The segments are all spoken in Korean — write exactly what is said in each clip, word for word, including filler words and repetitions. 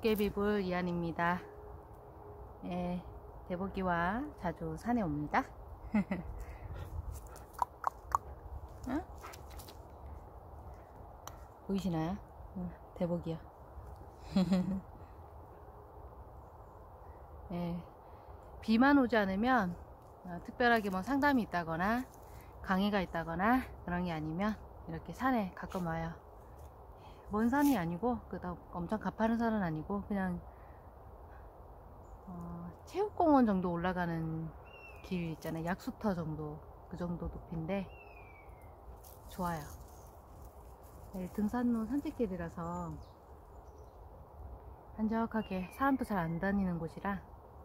도깨비불 이한입니다. 예, 대복이와 자주 산에 옵니다. 어? 보이시나요? 어, 대복이요. 예, 비만 오지 않으면 어, 특별하게 뭐 상담이 있다거나 강의가 있다거나 그런 게 아니면 이렇게 산에 가끔 와요. 먼 산이 아니고 그다음 엄청 가파른 산은 아니고 그냥 어, 체육공원 정도 올라가는 길 있잖아요. 약수터 정도, 그 정도 높이인데 좋아요. 네, 등산로 산책길이라서 한적하게 사람도 잘 안 다니는 곳이라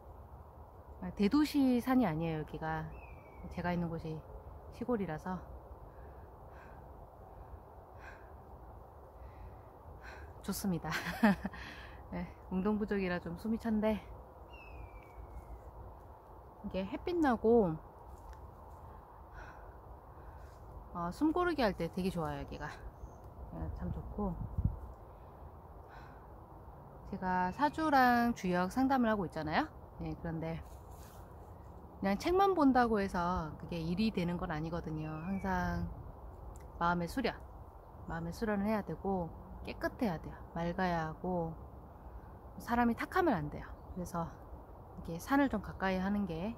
대도시 산이 아니에요. 여기가 제가 있는 곳이 시골이라서 좋습니다. 네, 운동 부족이라 좀 숨이 찬데 이게 햇빛 나고 어, 숨 고르기 할 때 되게 좋아요. 여기가 네, 참 좋고, 제가 사주랑 주역 상담을 하고 있잖아요. 네, 그런데 그냥 책만 본다고 해서 그게 일이 되는 건 아니거든요. 항상 마음의 수련 마음의 수련을 해야 되고 깨끗해야 돼요. 맑아야 하고 사람이 탁하면 안 돼요. 그래서 이게 산을 좀 가까이 하는 게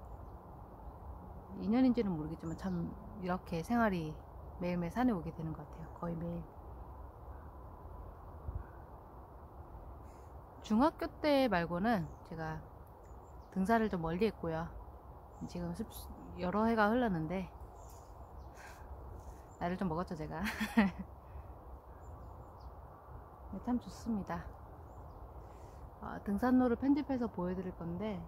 인연인지는 모르겠지만 참 이렇게 생활이 매일매일 산에 오게 되는 것 같아요. 거의 매일. 중학교 때 말고는 제가 등산을 좀 멀리 했고요. 지금 여러 해가 흘렀는데 나이를 좀 먹었죠 제가. 참 좋습니다. 어, 등산로를 편집해서 보여드릴 건데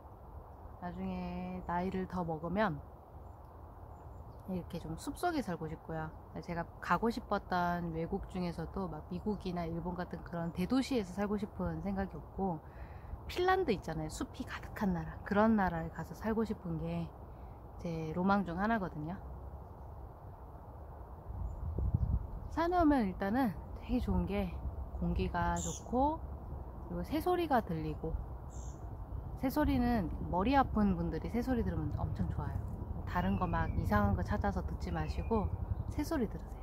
나중에 나이를 더 먹으면 이렇게 좀 숲속에 살고 싶고요. 제가 가고 싶었던 외국 중에서도 막 미국이나 일본 같은 그런 대도시에서 살고 싶은 생각이 없고, 핀란드 있잖아요. 숲이 가득한 나라, 그런 나라에 가서 살고 싶은 게 제 로망 중 하나거든요. 산에 오면 일단은 되게 좋은 게 공기가 좋고, 그리고 새소리가 들리고, 새소리는 머리 아픈 분들이 새소리 들으면 엄청 좋아요. 다른 거 막 이상한 거 찾아서 듣지 마시고 새소리 들으세요.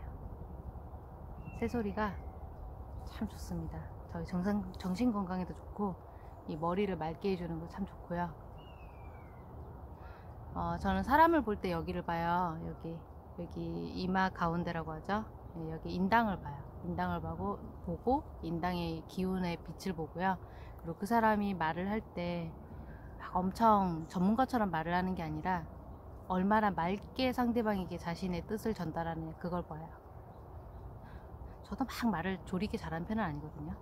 새소리가 참 좋습니다. 저희 정상, 정신 건강에도 좋고 이 머리를 맑게 해주는 거 참 좋고요. 어, 저는 사람을 볼 때 여기를 봐요. 여기 여기 이마 가운데라고 하죠. 네, 여기 인당을 봐요. 인당을 보고, 보고 인당의 기운의 빛을 보고요. 그리고 그 사람이 말을 할 때 막 엄청 전문가처럼 말을 하는 게 아니라 얼마나 맑게 상대방에게 자신의 뜻을 전달하느냐, 그걸 봐요. 저도 막 말을 조리게 잘하는 편은 아니거든요.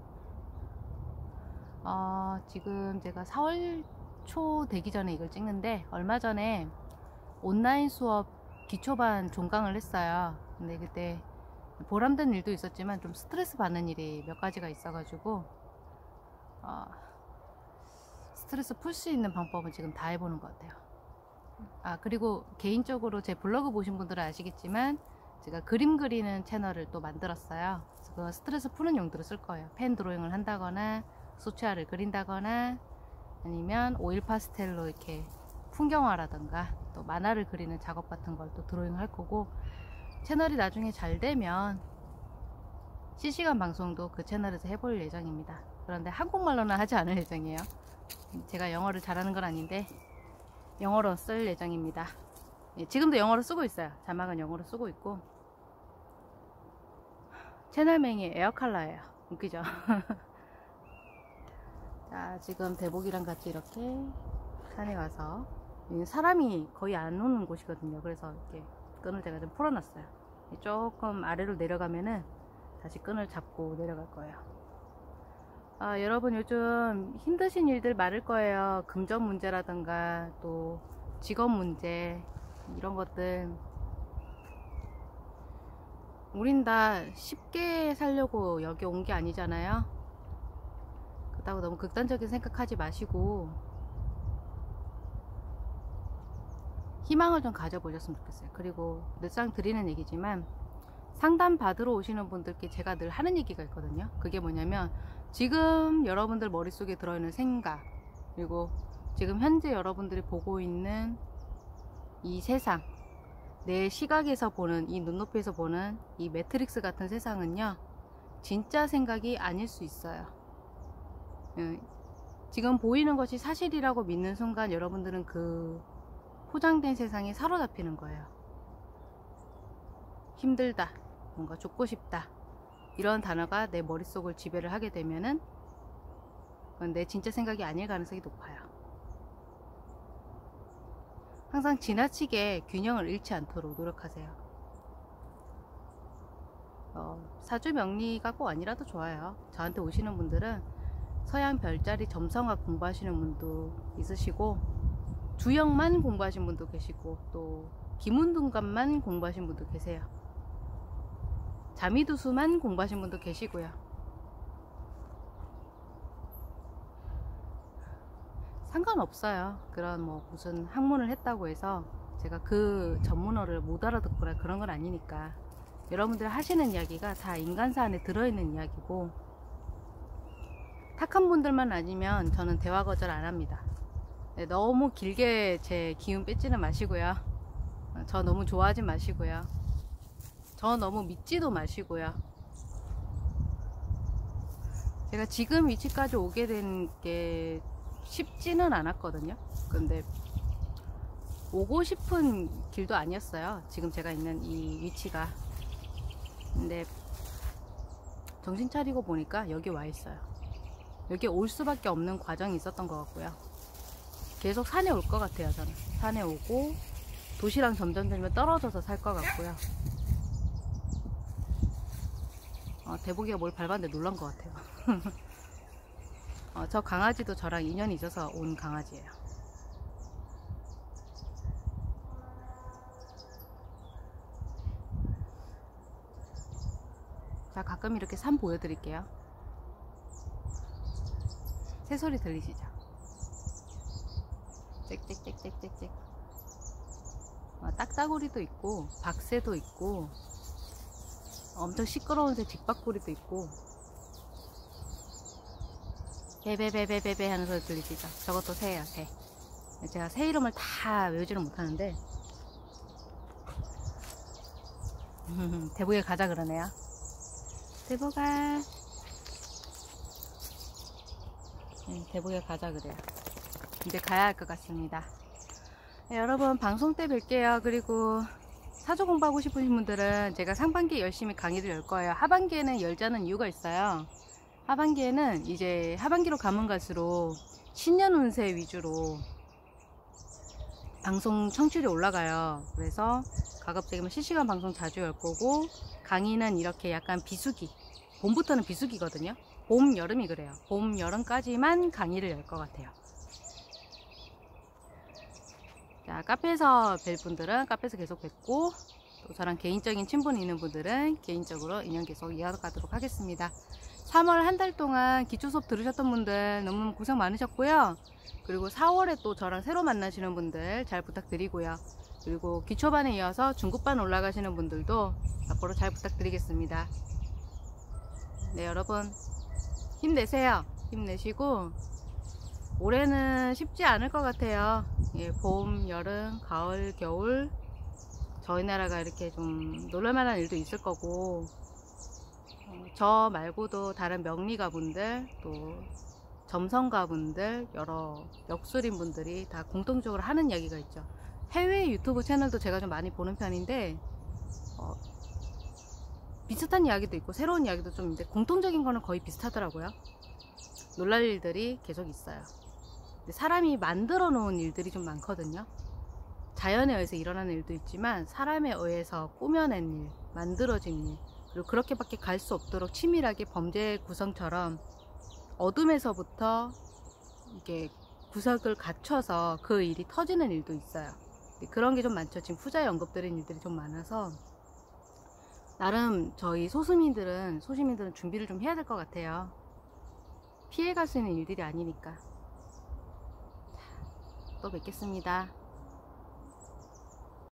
어, 지금 제가 사월 초 되기 전에 이걸 찍는데, 얼마 전에 온라인 수업 기초반 종강을 했어요. 근데 그때 보람된 일도 있었지만 좀 스트레스 받는 일이 몇 가지가 있어가지고 어, 스트레스 풀 수 있는 방법은 지금 다 해보는 것 같아요. 아, 그리고 개인적으로 제 블로그 보신 분들은 아시겠지만 제가 그림 그리는 채널을 또 만들었어요. 그래서 그 스트레스 푸는 용도로 쓸 거예요. 펜 드로잉을 한다거나 수채화를 그린다거나 아니면 오일 파스텔로 이렇게 풍경화라던가 또 만화를 그리는 작업 같은 걸 또 드로잉을 할 거고, 채널이 나중에 잘 되면 실시간 방송도 그 채널에서 해볼 예정입니다. 그런데 한국말로는 하지 않을 예정이에요. 제가 영어를 잘하는 건 아닌데 영어로 쓸 예정입니다. 예, 지금도 영어로 쓰고 있어요. 자막은 영어로 쓰고 있고, 채널명이 에어칼라예요. 웃기죠? 자, 지금 대복이랑 같이 이렇게 산에 와서, 사람이 거의 안 오는 곳이거든요. 그래서 이렇게 끈을 제가 좀 풀어놨어요. 조금 아래로 내려가면은 다시 끈을 잡고 내려갈 거예요. 아, 여러분 요즘 힘드신 일들 많을 거예요. 금전 문제라든가 또 직업 문제, 이런 것들. 우린 다 쉽게 살려고 여기 온 게 아니잖아요. 그렇다고 너무 극단적인 생각하지 마시고 희망을 좀 가져보셨으면 좋겠어요. 그리고 늘상 드리는 얘기지만 상담 받으러 오시는 분들께 제가 늘 하는 얘기가 있거든요. 그게 뭐냐면 지금 여러분들 머릿속에 들어있는 생각, 그리고 지금 현재 여러분들이 보고 있는 이 세상, 내 시각에서 보는, 이 눈높이에서 보는 이 매트릭스 같은 세상은요, 진짜 생각이 아닐 수 있어요. 지금 보이는 것이 사실이라고 믿는 순간 여러분들은 그 포장된 세상에 사로잡히는 거예요. 힘들다, 뭔가 죽고 싶다, 이런 단어가 내 머릿속을 지배를 하게 되면은 그건 내 진짜 생각이 아닐 가능성이 높아요. 항상 지나치게 균형을 잃지 않도록 노력하세요. 어, 사주명리가 꼭 아니라도 좋아요. 저한테 오시는 분들은 서양 별자리 점성학 공부하시는 분도 있으시고, 주역만 공부하신 분도 계시고, 또 기문둔갑만 공부하신 분도 계세요. 자미두수만 공부하신 분도 계시고요. 상관없어요. 그런 뭐 무슨 학문을 했다고 해서 제가 그 전문어를 못 알아듣거나 그런 건 아니니까, 여러분들 하시는 이야기가 다 인간사 안에 들어있는 이야기고, 탁한 분들만 아니면 저는 대화 거절 안 합니다. 네, 너무 길게 제 기운 뺏지는 마시고요. 저 너무 좋아하지 마시고요. 저 너무 믿지도 마시고요. 제가 지금 위치까지 오게 된 게 쉽지는 않았거든요. 근데 오고 싶은 길도 아니었어요. 지금 제가 있는 이 위치가. 근데 정신 차리고 보니까 여기 와 있어요. 여기 올 수밖에 없는 과정이 있었던 것 같고요. 계속 산에 올 것 같아요. 저는 산에 오고 도시랑 점점 점점 떨어져서 살 것 같고요. 어, 대복이가 뭘 밟았는데 놀란 것 같아요. 어, 저 강아지도 저랑 인연이 있어서 온 강아지예요. 자, 가끔 이렇게 산 보여드릴게요. 새소리 들리시죠? 짹짹짹짹짹짹. 어, 딱따구리도 있고 박새도 있고 엄청 시끄러운 새 뒷박구리도 있고, 베베베베베베 하는 소리 들리시죠? 저것도 새예요, 새. 제가 새 이름을 다 외우지는 못하는데 대복에 가자 그러네요. 대복아. 네, 대복에 가자 그래요. 이제 가야 할 것 같습니다. 네, 여러분 방송 때 뵐게요. 그리고 사주 공부하고 싶으신 분들은 제가 상반기에 열심히 강의를 열 거예요. 하반기에는 열자는 이유가 있어요. 하반기에는 이제 하반기로 가면 갈수록 신년 운세 위주로 방송 청취율이 올라가요. 그래서 가급적이면 실시간 방송 자주 열 거고, 강의는 이렇게 약간 비수기, 봄부터는 비수기거든요. 봄, 여름이 그래요. 봄, 여름까지만 강의를 열 것 같아요. 자, 카페에서 뵐 분들은 카페에서 계속 뵙고, 또 저랑 개인적인 친분이 있는 분들은 개인적으로 인연 계속 이어가도록 하겠습니다. 삼월 한 달 동안 기초 수업 들으셨던 분들 너무너무 고생 많으셨고요. 그리고 사월에 또 저랑 새로 만나시는 분들 잘 부탁드리고요. 그리고 기초반에 이어서 중급반 올라가시는 분들도 앞으로 잘 부탁드리겠습니다. 네, 여러분 힘내세요. 힘내시고, 올해는 쉽지 않을 것 같아요. 예, 봄, 여름, 가을, 겨울 저희 나라가 이렇게 좀 놀랄만한 일도 있을 거고, 어, 저 말고도 다른 명리가분들, 또 점성가분들, 여러 역술인 분들이 다 공통적으로 하는 이야기가 있죠. 해외 유튜브 채널도 제가 좀 많이 보는 편인데 어, 비슷한 이야기도 있고 새로운 이야기도 좀 있는데 공통적인 거는 거의 비슷하더라고요. 놀랄 일들이 계속 있어요. 근데 사람이 만들어 놓은 일들이 좀 많거든요. 자연에 의해서 일어나는 일도 있지만 사람에 의해서 꾸며낸 일, 만들어진 일, 그리고 그렇게밖에 갈 수 없도록 치밀하게 범죄 구성처럼 어둠에서부터 이게 구석을 갖춰서 그 일이 터지는 일도 있어요. 그런 게 좀 많죠. 지금 후자에 언급드린 일들이 좀 많아서 나름 저희 소수민들은 소시민들은 준비를 좀 해야 될 것 같아요. 피해갈 수 있는 일들이 아니니까. 또 뵙겠습니다.